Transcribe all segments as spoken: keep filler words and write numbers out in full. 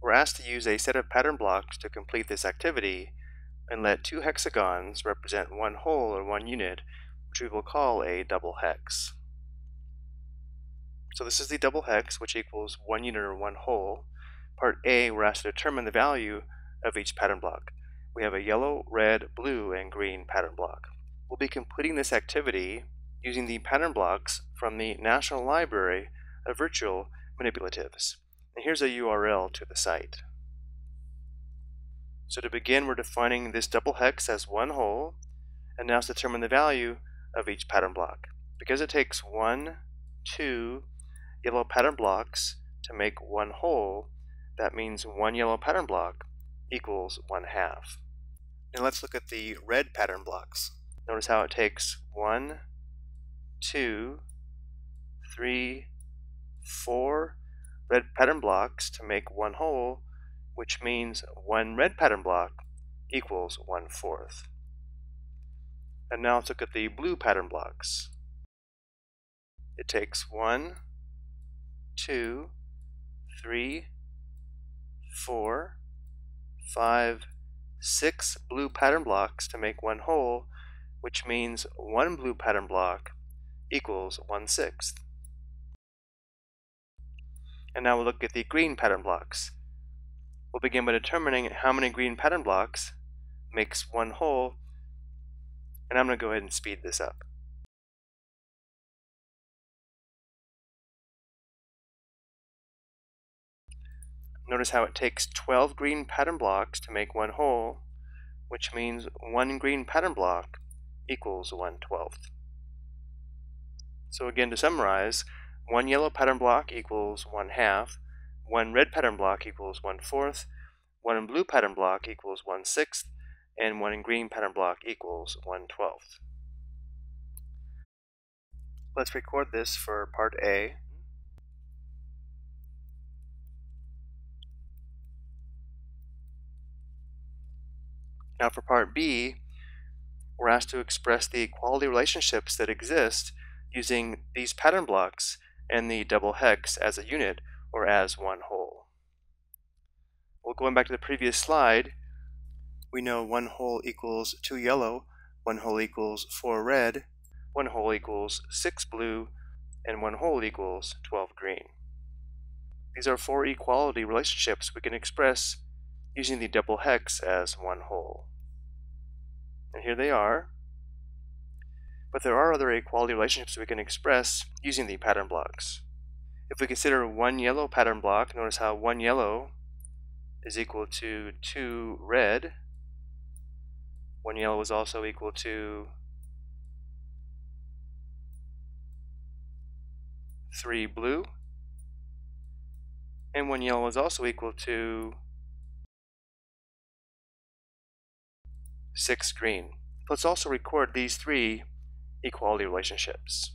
we're asked to use a set of pattern blocks to complete this activity and let two hexagons represent one whole or one unit, which we will call a double hex. So this is the double hex, which equals one unit or one whole. Part A, we're asked to determine the value of each pattern block. We have a yellow, red, blue, and green pattern block. We'll be completing this activity using the pattern blocks from the National Library of Virtual Manipulatives. And here's a U R L to the site. So to begin, we're defining this double hex as one whole, and now let's determine the value of each pattern block. Because it takes one, two yellow pattern blocks to make one whole, that means one yellow pattern block equals one half. Now let's look at the red pattern blocks. Notice how it takes one, two, three, four red pattern blocks to make one whole, which means one red pattern block equals one fourth. And now let's look at the blue pattern blocks. It takes one, two, three, four, five, six blue pattern blocks to make one whole, which means one blue pattern block equals one sixth. And now we'll look at the green pattern blocks. We'll begin by determining how many green pattern blocks makes one whole, and I'm going to go ahead and speed this up. Notice how it takes twelve green pattern blocks to make one whole, which means one green pattern block equals one twelfth. So again, to summarize, one yellow pattern block equals one half, one red pattern block equals one fourth, one blue pattern block equals one sixth, and one green pattern block equals one twelfth. Let's record this for part A. Now for part B, we're asked to express the equality relationships that exist using these pattern blocks and the double hex as a unit or as one whole. Well, going back to the previous slide, we know one whole equals two yellow, one whole equals four red, one whole equals six blue, and one whole equals twelve green. These are four equality relationships we can express using the double hex as one whole. And here they are. But there are other equality relationships we can express using the pattern blocks. If we consider one yellow pattern block, notice how one yellow is equal to two red. One yellow is also equal to three blue. And one yellow is also equal to six green. Let's also record these three equality relationships.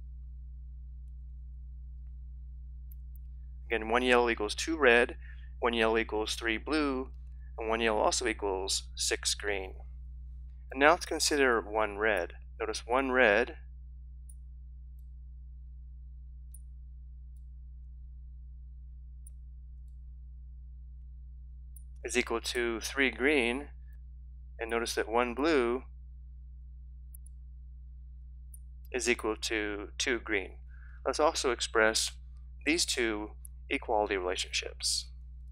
Again, one yellow equals two red, one yellow equals three blue, and one yellow also equals six green. And now let's consider one red. Notice one red is equal to three green, and notice that one blue is equal to two green. Let's also express these two equality relationships.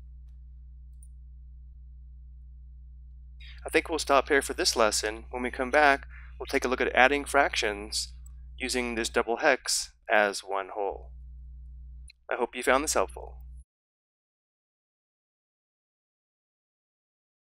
I think we'll stop here for this lesson. When we come back, we'll take a look at adding fractions using this double hex as one whole. I hope you found this helpful.